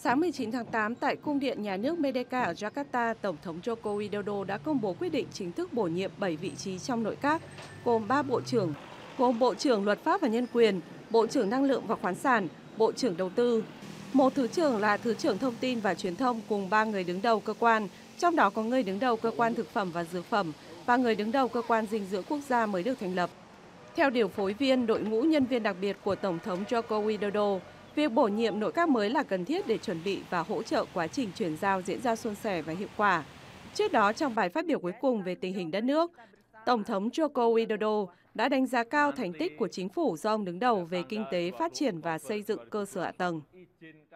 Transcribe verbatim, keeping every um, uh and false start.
Sáng mười chín tháng tám, tại Cung điện Nhà nước Merdeka ở Jakarta, Tổng thống Joko Widodo đã công bố quyết định chính thức bổ nhiệm bảy vị trí trong nội các, gồm ba bộ trưởng, gồm Bộ trưởng Luật pháp và Nhân quyền, Bộ trưởng Năng lượng và Khoáng sản, Bộ trưởng Đầu tư. Một thứ trưởng là Thứ trưởng Thông tin và Truyền thông cùng ba người đứng đầu cơ quan, trong đó có người đứng đầu cơ quan thực phẩm và dược phẩm và người đứng đầu cơ quan dinh dưỡng quốc gia mới được thành lập. Theo điều phối viên đội ngũ nhân viên đặc biệt của Tổng thống Joko Widodo, việc bổ nhiệm nội các mới là cần thiết để chuẩn bị và hỗ trợ quá trình chuyển giao diễn ra suôn sẻ và hiệu quả. Trước đó, trong bài phát biểu cuối cùng về tình hình đất nước, Tổng thống Joko Widodo đã đánh giá cao thành tích của chính phủ do ông đứng đầu về kinh tế, phát triển và xây dựng cơ sở hạ tầng.